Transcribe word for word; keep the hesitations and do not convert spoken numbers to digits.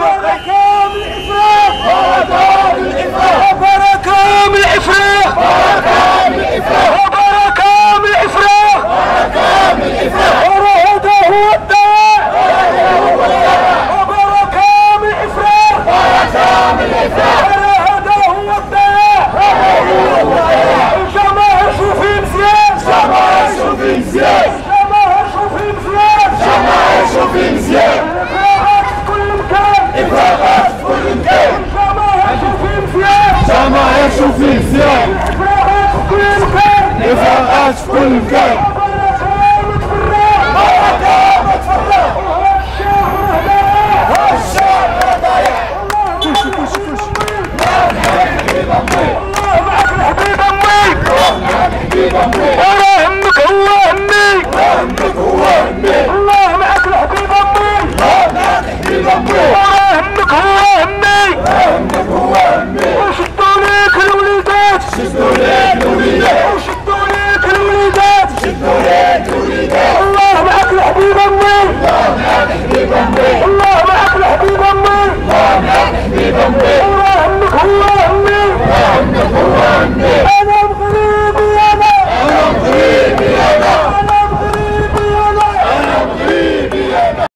بركة من الإفراط بركة من الإفراط بركة من الإفراط بركة من الإفراط بركة من الإفراط بركة من الإفراط هذا هو الداء وبركة من الإفراط بركة من الإفراط هذا هو الداء الجماهير شوفي مزيان الجماهير شوفي مزيان الجماهير شوفي مزيان الجماهير شوفي مزيان إفراغات في كل مكان إفراغات في كل مكان الجماهير شوفي مزيان الجماهير شوفي مزيان إفراغات في كل مكان إفراغات في كل مكان بركة متفرق الشعب ضايع الشعب ضايع كلشي كلشي كلشي الله معاك الحبيب امي الله معاك الحبيب امي الله معاك الحبيب امي وراه همك هو همي همك هو همي الله معاك الحبيب امي الله معاك الحبيب امي وراه همك هو همي همك هو همي وشدوا ليك الوليدات شدوا ليك الوليدات